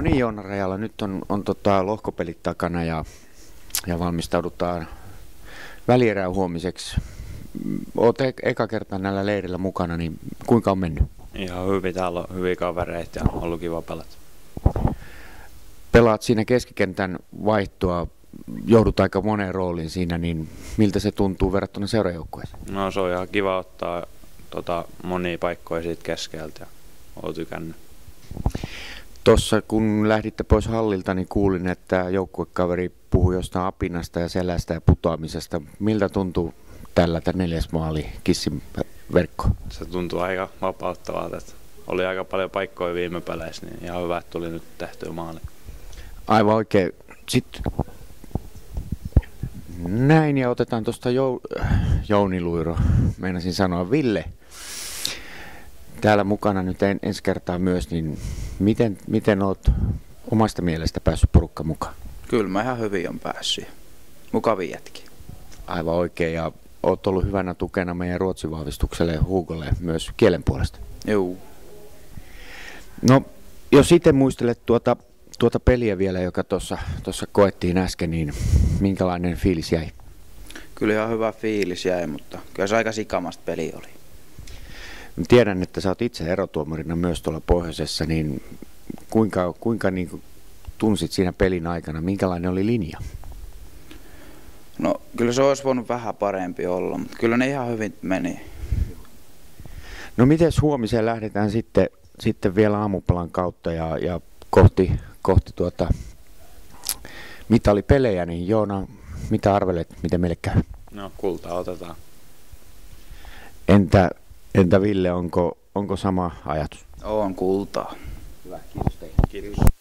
niin, Joona Rajala, nyt on lohkopelit takana ja valmistaudutaan välierään huomiseksi. Olet eka kertaa näillä leirillä mukana, niin kuinka on mennyt? Ihan hyvin, täällä on hyviä kavereita ja on ollut kiva pelata. Pelaat siinä keskikentän vaihtoa, joudut aika moneen rooliin siinä, niin miltä se tuntuu verrattuna seurajoukkueeseen? No se on ihan kiva ottaa monia paikkoja siitä keskeltä ja oon tykännyt. Tuossa kun lähditte pois hallilta, niin kuulin, että joukkuekaveri puhui jostain apinasta ja selästä ja putoamisesta. Miltä tuntuu tällä 4. maali kissin verkko? Se tuntuu aika vapauttavalta. Oli aika paljon paikkoja viime peleissä, niin ihan hyvä, että tuli nyt tehtyä maali. Aivan oikein. Sitten näin, ja otetaan tuosta Jouni Luiro, meinasin sanoa Ville. Täällä mukana nyt ensi kertaa myös, niin miten olet omasta mielestä päässyt porukka mukaan? Kyllä mä ihan hyvin on päässyt. Mukavia jätkiä. Aivan oikein, ja olet ollut hyvänä tukena meidän Ruotsin vahvistukselle Hugolle myös kielen puolesta. Joo. No, jos itse muistelet tuota peliä vielä, joka tuossa koettiin äsken, niin minkälainen fiilis jäi? Kyllä ihan hyvä fiilis jäi, mutta kyllä se aika sikamasta peli oli. Tiedän, että sä oot itse erotuomarina myös tuolla pohjoisessa, niin kuinka niin tunsit siinä pelin aikana, minkälainen oli linja? No kyllä se olisi voinut vähän parempi olla, mutta kyllä ne ihan hyvin meni. No mites huomiseen lähdetään sitten vielä aamupalan kautta ja kohti mitalipelejä, niin Joona, mitä arvelet, miten meille käy? No kultaa otetaan. Entä Ville, onko sama ajatus? On kultaa. Hyvä, kiitos teille. Kiitos.